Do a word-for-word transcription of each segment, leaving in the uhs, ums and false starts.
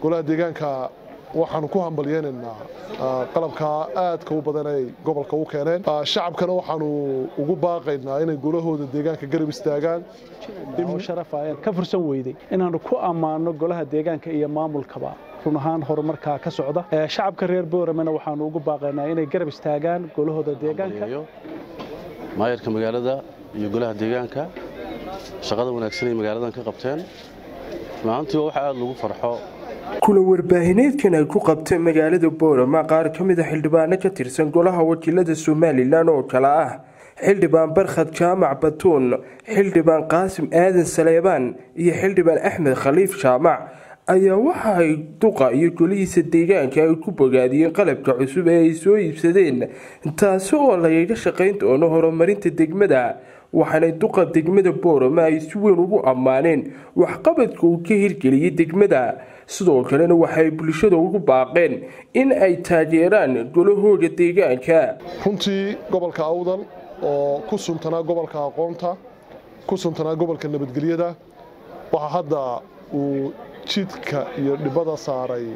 golaha deegaanka waxaan ku hambalyeynaa qalabka aadka u badan ay gobolka u keeneen shacabkana waxaanu ugu baaqaynaa inay golahooda deegaanka garab istaagaan in sharafayaan ka fursan weyday inaanu ku amaano golaha deegaanka iyo maamulkaba run ahaan horumarka ka socda shacabka reer Boorama waxaanu ugu baaqaynaa inay garab istaagaan golahooda deegaanka maayarka magaalada iyo golaha deegaanka shaqada wanaagsan ee magaaladan ka qabteen maanta waxa aad lagu farxo kula warbaahineedkan ay ku qabtay magaalada Boorama qaar ka mid ah xildhibaano ka tirsan golaha wakiilada Soomaaliland oo kala ah xildhibaan Barkhad Jaamac Batuun xildhibaan Qaasim Aadan Saleebaan iyo xildhibaan Axmed Khaliif Jaamac ayaa waxa ay duqa iyo golihiisa deegaanka ay ku bogaadiyeen qalabka cusub ee ay soo iibsadeen taas oo la yeeshay shaqayn doono horumarinta degmada waxaana duqa degmada Boorama ay si weyn ugu amaaneen waxqabadka uu ka hirgeliyay degmada sidoo kalena waxay bulshada ugu baaqeen in ay taageeraan golahooda deegaanka runtii gobolka Awdal oo ku suntanaa gobolka aqoonta ku suntanaa gobolka nabadgelyada waxa hadda uu jidka iyo dhibada saaray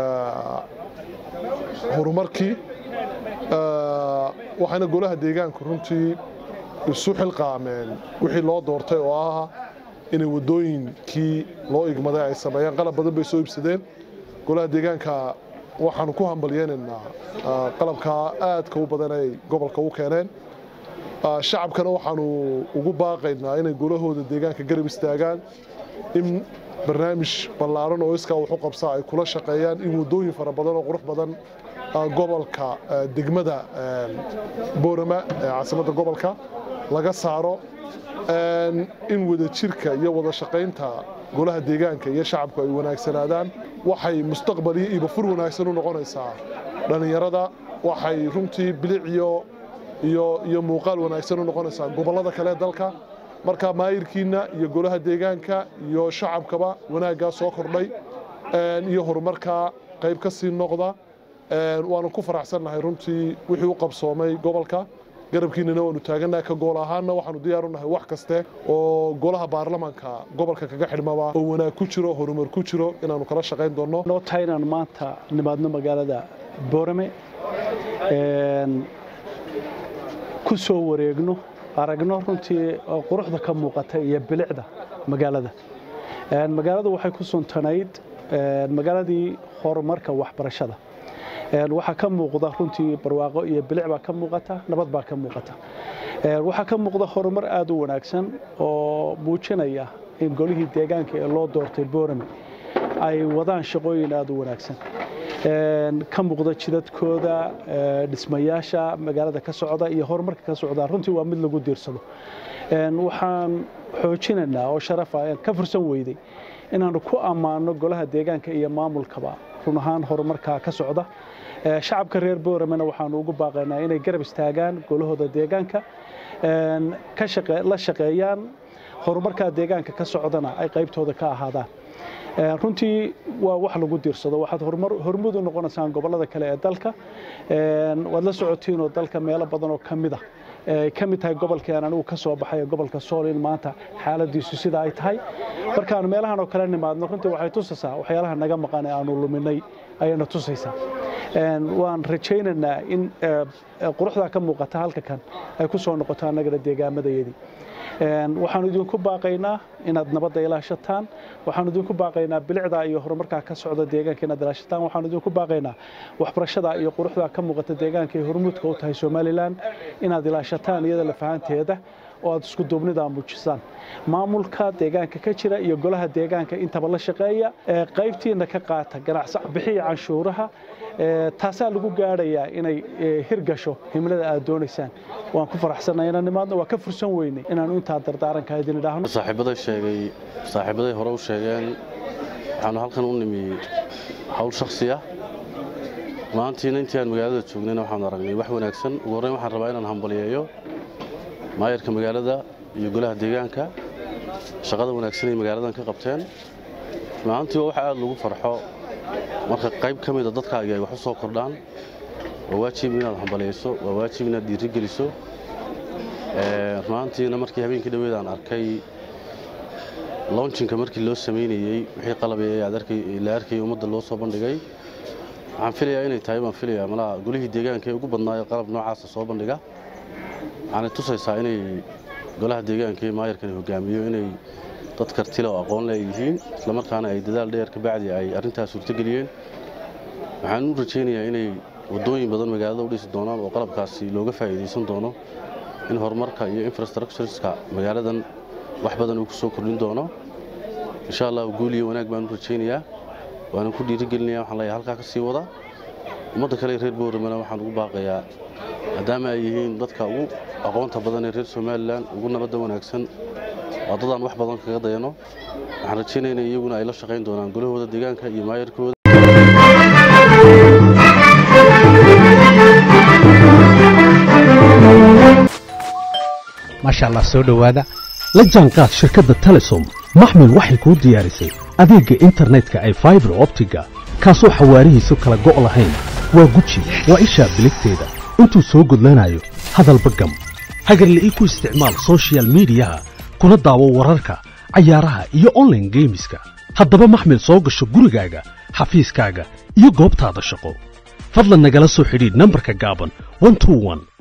horumarkii waxaana golaha deegaanka runtii isu xilqaameen wixii loo doortay oo ah in wadooyinkii loo igmaday ay sameeyaan qalab badan bay soo iibsadeen golaha deegaanka waxaan ku hambalyeynaa qalabka aadka u badan ay gobolka u keeneen shacabkana waxaanu ugu baaqaynaa inay golahooda deegaanka garab istaagaan in barnaamij ballaaran oo iska wax u qabsa ay kula shaqeeyaan in wadooyin fara badan oo qurux badan gobolka degmada Boorama ee caasimadda gobolka laga saaro in wada jirka iyo wada shaqeynta golaha deegaanka iyo shacabku ay wanaagsanaadaan waxay mustaqbalii iyo fur wanaagsan u noqonaysaa dhalinyarada waxay runtii bilic iyo iyo iyo muuqaal wanaagsan u noqonaysaa gobolada kale dalka marka maayirkiina iyo golaha deegaanka iyo shacabkaba wanaaga soo kordhay iyo horumarka qayb ka sii noqda waanu ku faraxsanahay runtii wixii u qabsoomay gobolka garabkiinana waanu taaganahay ka gool ahaanna waxaanu diyaar u nahay wax kaste oo golaha baarlamaanka gobolka kaga xidhmaba oo wanaag ku jiro horumar ku jiro inaanu kala shaqayn doono loo taynaan maanta nimaadno magaalada Boorame een ku soo wareegno aragno runtii quruxda ka muuqata iyo bilicda magaalada een magaaladu waxay ku suntanayd een magaaladii horumarka waxbarashada een waxa ka muuqda runtii barwaaqo iyo bilic baa ka muuqata nabad baa ka muuqata een waxa ka muuqda horumar aad u wanaagsan oo muujinaya in golihii deegaanka ee loo doortay Boorame ay wadaan shaqooyin aad u wanaagsan een ka muuqda jidadkooda dhismayaasha magaalada ka socda iyo horumarka ka socda runtii waa mid lagu diirsado een waxaan xoojinaynaa oo sharaf ah ka fursan weyday inaanu ku amaano golaha deegaanka iyo maamulkaba run ahaan horumarka ka socda shacabka reer Boorama waxaanu ugu baaqaynaa inay garab istaagaan golahooda deegaanka een ka shaqeeyaan la shaqeeyaan horumarka deegaanka ka socdana ay qaybtooda ka ahaadaan runtii waa wax lagu diirsado waxaad horumar hormuud u noqonaysaan gobolada kale ee dalka een wad la socotiin oo dalka meelo badan oo kamid ah ee kamid tahay gobolkeen anigu ka soo baxay gobolka Soolin maanta xaaladiisu sida ay tahay markaan meelahan oo kale nimaadno runtii waxay tusaysaa waxyaalaha naga maqan ee aanu luminay ayana tusaysaa een waan rajaynaynaa in quruxda ka muuqata halka kan ay ku soo noqoto anaga deegaamadayadii een waxaan idinku baaqaynaa inaad nabadda ilaashataan waxaan idinku baaqaynaa bilicda iyo horumarka ka socda deegaanka inaad ilaashataan waxaan idinku baaqaynaa waxbarashada iyo quruxda ka muuqata deegaanka ee hormuudka u tahay Soomaaliland inaad ilaashataan iyada la fahanteeda oo aad isku duubnida muujisaan maamulka deegaanka ka jira iyo golaha deegaanka intaba la shaqeeya ee qaybtiina ka qaata ganacsiga bixiya canshuuraha ee taasa lagu gaarayaa inay hirgasho himilada aad doonaysaan waan ku faraxsanahay inaan nimaadno waa ka fursan weynay inaan inta dardaaranka idin idhaahno saaxiibada sheegay saaxiibada hore u sheegeen waxaan halkan u nimi hawl shakhsi ah maantiina intii aan magaalada joognayna waxaan aragnay wax wanaagsan ugu horreyn waxaan rabaa inaan hambaliyeeyo maayarka magaalada iyo golaha deegaanka shaqada wanaagsan ee magaaladan ka qabteen maantii waxa aad lagu farxo marka qayb ka mid ah dadkaaga ay wax u soo kordhaan waa waajib inaad hambaleyso waa waajib inaad dhiirigeliso ee maantiina markii habeenkii dhaweedaan arkay launchingka markii loo sameeyay wixii qalab ee aad arkay la arkay umada loo soo bandhigay waxaan filayaa inay tahay baan filayaa malaha golihii deegaanka ee ugu badnaa qalab noocaas soo bandhiga waxaan tusaysaa inay golaha deegaanka ee maayarkan hogaamiyo inay dad karti leh oo aqoon leeyihiin isla markaana ay dadaal dheer ka bacdi ay arintaas suurtageliyeen waxaan u rajaynayaa inay wadooyin badan magaalada u dhisi doonaan oo qalabkaasi looga faa'iideysan doono in horumarka iyo infrastructureska magaaladan wax badan uu ku soo kordhin doono insha Allah guul iyo wanaag baan u rajaynayaa waana ku dhiirigelinayaa waxaan leeyahay halka ka sii wada umada kale reer Boorama waxaan ugu baaqayaa maadaama ay yihiin dadka ugu aqoonta badan ee reer Soomaaliland ugu nabadda wanaagsan wadadaan wax badan kaga dayano waxaan rajaynayaa iyaguna ay la shaqeyn doonaan golahooda deegaanka iyo maayarkooda ما شاء الله سو دhowaada la jaanqaad shirkadda Telesom maxmil waxay ku diyaarisay adeega internetka ay fiber optiga kaasoo xawaarihiisu kala go' lahayn waa guji waa isha biligteeda intuu soo gudlanayo hadalba gam hagarla ii ku isticmaal social media kuna daawo wararka cayaaraha iyo online gameska haddaba maxmil soo gasho gurigaaga xafiiskaaga iyo goobtaada shaqo fadlan nagala soo xidhiidh nambarka gaaban one two one